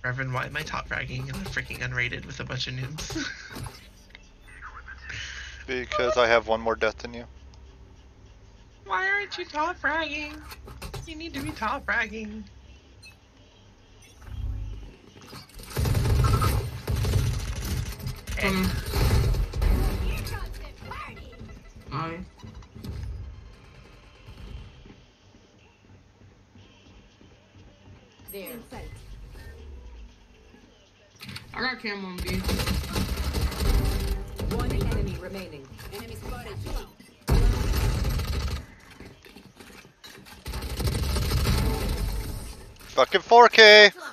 Reverend, why am I top fragging and I'm freaking unrated with a bunch of noobs? Because I have one more death than you. Why aren't you top fragging? You need to be top fragging. Here comes the party. Alright. There. I got cam on B. One enemy remaining. Enemy spotted. Fucking 4K!